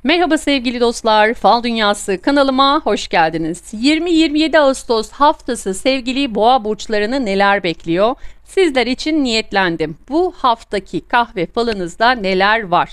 Merhaba sevgili dostlar, Fal Dünyası kanalıma hoş geldiniz. 20-27 Ağustos haftası sevgili boğa burçlarını neler bekliyor? Sizler için niyetlendim. Bu haftaki kahve falınızda neler var?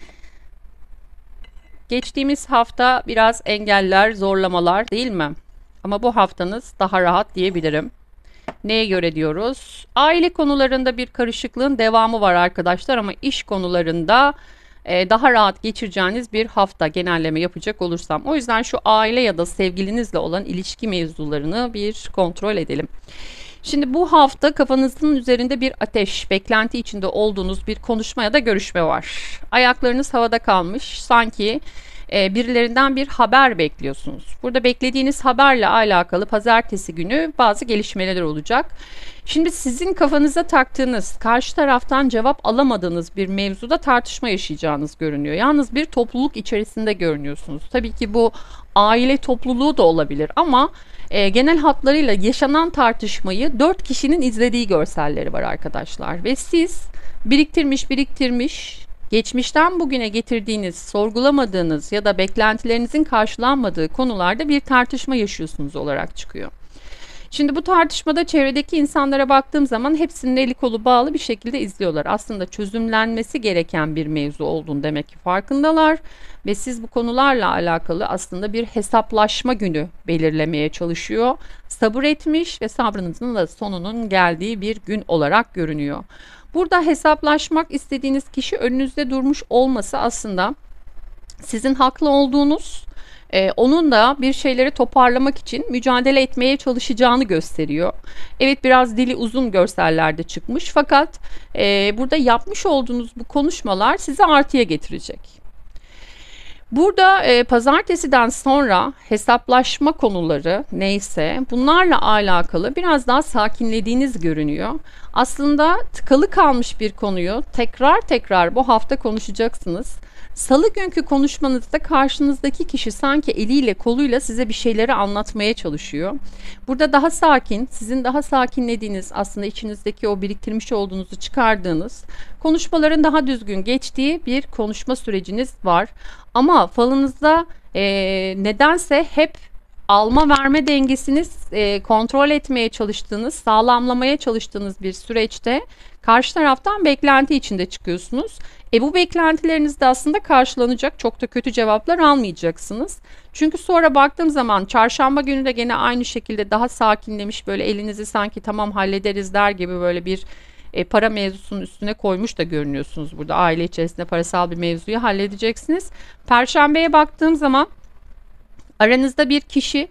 Geçtiğimiz hafta biraz engeller, zorlamalar değil mi? Ama bu haftanız daha rahat diyebilirim. Neye göre diyoruz? Aile konularında bir karışıklığın devamı var arkadaşlar ama iş konularında daha rahat geçireceğiniz bir hafta genelleme yapacak olursam. O yüzden şu aile ya da sevgilinizle olan ilişki mevzularını bir kontrol edelim. Şimdi bu hafta kafanızın üzerinde bir ateş, beklenti içinde olduğunuz bir konuşma ya da görüşme var. Ayaklarınız havada kalmış, sanki birilerinden bir haber bekliyorsunuz. Burada beklediğiniz haberle alakalı pazartesi günü bazı gelişmeler olacak. Şimdi sizin kafanıza taktığınız, karşı taraftan cevap alamadığınız bir mevzuda tartışma yaşayacağınız görünüyor. Yalnız bir topluluk içerisinde görünüyorsunuz. Tabii ki bu aile topluluğu da olabilir ama genel hatlarıyla yaşanan tartışmayı 4 kişinin izlediği görselleri var arkadaşlar. Ve siz biriktirmiş, geçmişten bugüne getirdiğiniz, sorgulamadığınız ya da beklentilerinizin karşılanmadığı konularda bir tartışma yaşıyorsunuz olarak çıkıyor. Şimdi bu tartışmada çevredeki insanlara baktığım zaman hepsinin eli kolu bağlı bir şekilde izliyorlar. Aslında çözümlenmesi gereken bir mevzu olduğunu demek ki farkındalar ve siz bu konularla alakalı aslında bir hesaplaşma günü belirlemeye çalışıyor. Sabır etmiş ve sabrınızın da sonunun geldiği bir gün olarak görünüyor. Burada hesaplaşmak istediğiniz kişi önünüzde durmuş olması aslında sizin haklı olduğunuz, onun da bir şeyleri toparlamak için mücadele etmeye çalışacağını gösteriyor. Evet, biraz dili uzun görsellerde çıkmış fakat burada yapmış olduğunuz bu konuşmalar sizi artıya getirecek. Burada pazartesiden sonra hesaplaşma konuları neyse bunlarla alakalı biraz daha sakinlediğiniz görünüyor. Aslında tıkalı kalmış bir konuyu tekrar bu hafta konuşacaksınız. Salı günkü konuşmanızda karşınızdaki kişi sanki eliyle koluyla size bir şeyleri anlatmaya çalışıyor. Burada daha sakin, sizin daha sakinlediğiniz, aslında içinizdeki o biriktirmiş olduğunuzu çıkardığınız, konuşmaların daha düzgün geçtiği bir konuşma süreciniz var. Ama falınızda nedense hep alma verme dengesiniz kontrol etmeye çalıştığınız, sağlamlamaya çalıştığınız bir süreçte karşı taraftan beklenti içinde çıkıyorsunuz. Bu beklentileriniz de aslında karşılanacak. Çok da kötü cevaplar almayacaksınız. Çünkü sonra baktığım zaman çarşamba günü de gene aynı şekilde daha sakinlemiş, böyle elinizi sanki tamam hallederiz der gibi böyle bir para mevzusunun üstüne koymuş da görünüyorsunuz burada. Aile içerisinde parasal bir mevzuyu halledeceksiniz. Perşembeye baktığım zaman aranızda bir kişi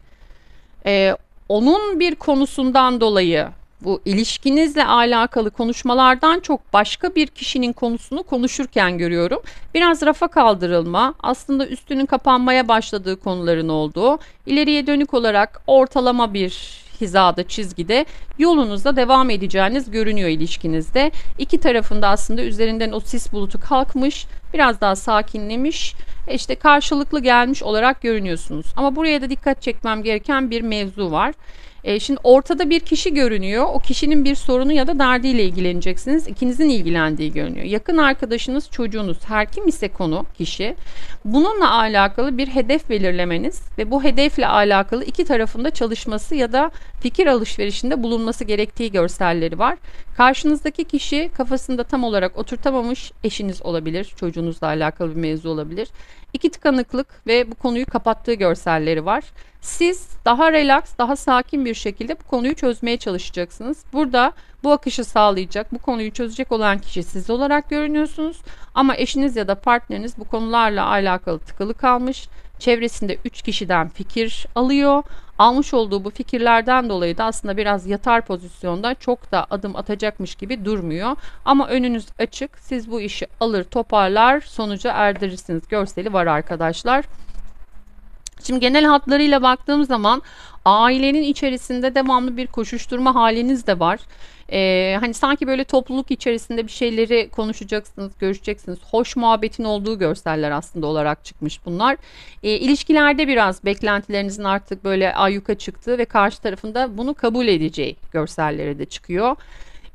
onun bir konusundan dolayı bu ilişkinizle alakalı konuşmalardan çok başka bir kişinin konusunu konuşurken görüyorum. Biraz rafa kaldırılma, aslında üstünün kapanmaya başladığı konuların olduğu, ileriye dönük olarak ortalama bir hizada, çizgide yolunuzda devam edeceğiniz görünüyor ilişkinizde. İki tarafında aslında üzerinden o sis bulutu kalkmış, biraz daha sakinlemiş, işte karşılıklı gelmiş olarak görünüyorsunuz. Ama buraya da dikkat çekmem gereken bir mevzu var. Şimdi ortada bir kişi görünüyor. O kişinin bir sorunu ya da derdiyle ilgileneceksiniz. İkinizin ilgilendiği görünüyor. Yakın arkadaşınız, çocuğunuz, her kim ise konu, kişi. Bununla alakalı bir hedef belirlemeniz ve bu hedefle alakalı iki tarafında çalışması ya da fikir alışverişinde bulunması gerektiği görselleri var. Karşınızdaki kişi kafasında tam olarak oturtamamış, eşiniz olabilir, çocuğunuzla alakalı bir mevzu olabilir. İki tıkanıklık ve bu konuyu kapattığı görselleri var. Siz daha relax, daha sakin bir şekilde bu konuyu çözmeye çalışacaksınız. Burada bu akışı sağlayacak, bu konuyu çözecek olan kişi siz olarak görünüyorsunuz. Ama eşiniz ya da partneriniz bu konularla alakalı tıkalı kalmış. Çevresinde 3 kişiden fikir alıyor. Almış olduğu bu fikirlerden dolayı da aslında biraz yatar pozisyonda, çok da adım atacakmış gibi durmuyor. Ama önünüz açık. Siz bu işi alır, toparlar, sonuca erdirirsiniz görseli var arkadaşlar. Şimdi genel hatlarıyla baktığım zaman ailenin içerisinde devamlı bir koşuşturma haliniz de var. Hani sanki böyle topluluk içerisinde bir şeyleri konuşacaksınız, görüşeceksiniz. Hoş muhabbetin olduğu görseller aslında olarak çıkmış bunlar. İlişkilerde biraz beklentilerinizin artık böyle ayyuka çıktığı ve karşı tarafında bunu kabul edeceği görselleri de çıkıyor.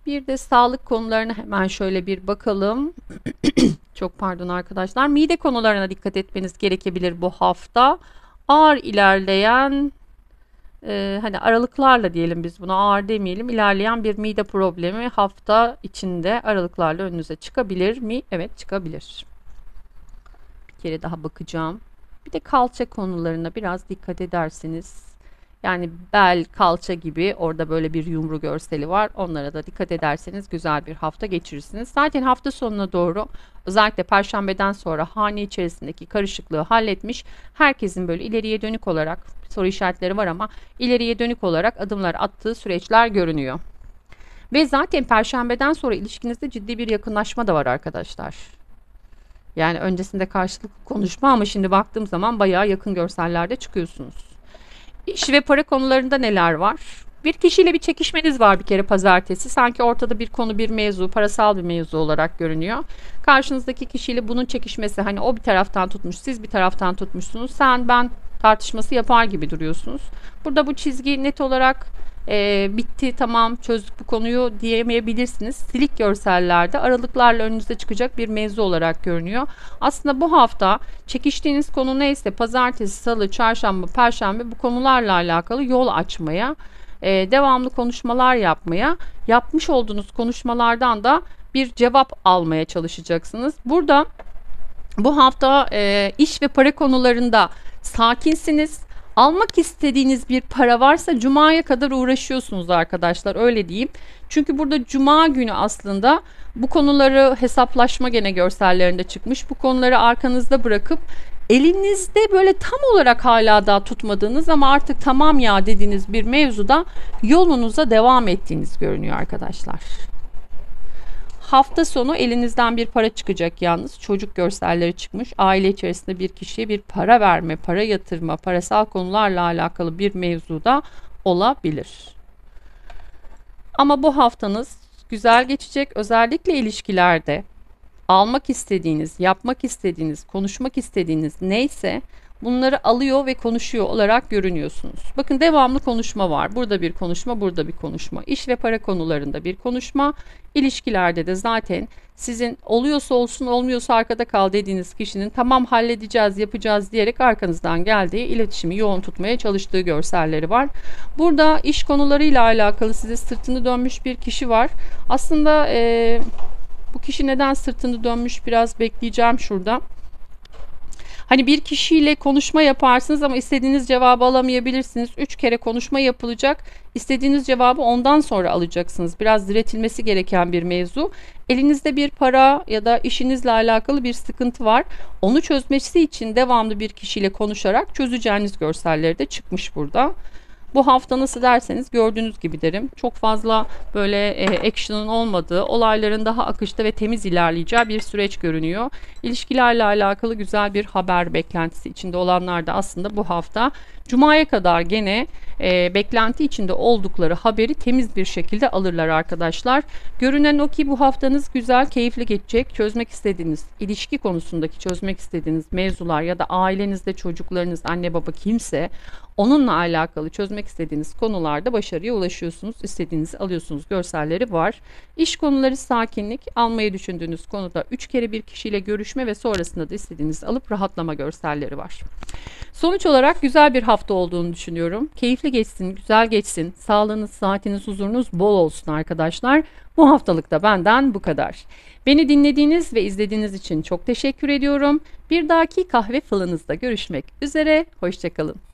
Bir de sağlık konularına hemen şöyle bir bakalım. Çok pardon arkadaşlar. Mide konularına dikkat etmeniz gerekebilir bu hafta. Ağır ilerleyen hani aralıklarla diyelim, biz buna ağır demeyelim. İlerleyen bir mide problemi hafta içinde aralıklarla önünüze çıkabilir mi? Evet, çıkabilir. Bir kere daha bakacağım. Bir de kalça konularına biraz dikkat edersiniz. Yani bel, kalça gibi orada böyle bir yumru görseli var. Onlara da dikkat ederseniz güzel bir hafta geçirirsiniz. Zaten hafta sonuna doğru, özellikle Perşembeden sonra hane içerisindeki karışıklığı halletmiş. Herkesin böyle ileriye dönük olarak, soru işaretleri var ama ileriye dönük olarak adımlar attığı süreçler görünüyor. Ve zaten Perşembeden sonra ilişkinizde ciddi bir yakınlaşma da var arkadaşlar. Yani öncesinde karşılıklı konuşma ama şimdi baktığım zaman bayağı yakın görsellerde çıkıyorsunuz. İş ve para konularında neler var? Bir kişiyle bir çekişmeniz var bir kere pazartesi. Sanki ortada bir konu, bir mevzu, parasal bir mevzu olarak görünüyor. Karşınızdaki kişiyle bunun çekişmesi, hani o bir taraftan tutmuş, siz bir taraftan tutmuşsunuz. Sen ben tartışması yapar gibi duruyorsunuz. Burada bu çizgi net olarak bitti, tamam, çözdük bu konuyu diyemeyebilirsiniz. Silik görsellerde aralıklarla önünüze çıkacak bir mevzu olarak görünüyor. Aslında bu hafta çekiştiğiniz konu neyse pazartesi, salı, çarşamba, perşembe bu konularla alakalı yol açmaya, devamlı konuşmalar yapmaya, yapmış olduğunuz konuşmalardan da bir cevap almaya çalışacaksınız. Burada bu hafta iş ve para konularında sakinsiniz. Almak istediğiniz bir para varsa Cuma'ya kadar uğraşıyorsunuz arkadaşlar, öyle diyeyim. Çünkü burada Cuma günü aslında bu konuları hesaplaşma gene görsellerinde çıkmış. Bu konuları arkanızda bırakıp elinizde böyle tam olarak hala daha tutmadığınız ama artık tamam ya dediğiniz bir mevzuda yolunuza devam ettiğiniz görünüyor arkadaşlar. Hafta sonu elinizden bir para çıkacak yalnız. Çocuk görselleri çıkmış. Aile içerisinde bir kişiye bir para verme, para yatırma, parasal konularla alakalı bir mevzuda olabilir. Ama bu haftanız güzel geçecek. Özellikle ilişkilerde almak istediğiniz, yapmak istediğiniz, konuşmak istediğiniz neyse bunları alıyor ve konuşuyor olarak görünüyorsunuz. Bakın, devamlı konuşma var. Burada bir konuşma, burada bir konuşma. İş ve para konularında bir konuşma. İlişkilerde de zaten sizin oluyorsa olsun, olmuyorsa arkada kal dediğiniz kişinin tamam halledeceğiz, yapacağız diyerek arkanızdan geldiği, iletişimi yoğun tutmaya çalıştığı görselleri var. Burada iş konularıyla alakalı size sırtını dönmüş bir kişi var. Aslında bu kişi neden sırtını dönmüş biraz bekleyeceğim şurada. Hani bir kişiyle konuşma yaparsınız ama istediğiniz cevabı alamayabilirsiniz. 3 kere konuşma yapılacak. İstediğiniz cevabı ondan sonra alacaksınız. Biraz diretilmesi gereken bir mevzu. Elinizde bir para ya da işinizle alakalı bir sıkıntı var. Onu çözmesi için devamlı bir kişiyle konuşarak çözeceğiniz görselleri de çıkmış burada. Bu hafta nasıl derseniz gördüğünüz gibi derim. Çok fazla böyle action'ın olmadığı, olayların daha akışta ve temiz ilerleyeceği bir süreç görünüyor. İlişkilerle alakalı güzel bir haber beklentisi içinde olanlar da aslında bu hafta Cuma'ya kadar gene beklenti içinde oldukları haberi temiz bir şekilde alırlar arkadaşlar. Görünen o ki bu haftanız güzel, keyifli geçecek. Çözmek istediğiniz, ilişki konusundaki çözmek istediğiniz mevzular ya da ailenizde çocuklarınız, anne baba kimse, onunla alakalı çözmek istediğiniz konularda başarıya ulaşıyorsunuz. İstediğinizi alıyorsunuz görselleri var. İş konuları sakinlik, almayı düşündüğünüz konuda 3 kere bir kişiyle görüşme ve sonrasında da istediğinizi alıp rahatlama görselleri var. Sonuç olarak güzel bir hafta olduğunu düşünüyorum. Keyifli geçsin, güzel geçsin. Sağlığınız, saatiniz, huzurunuz bol olsun arkadaşlar. Bu haftalık da benden bu kadar. Beni dinlediğiniz ve izlediğiniz için çok teşekkür ediyorum. Bir dahaki kahve falınızda görüşmek üzere. Hoşça kalın.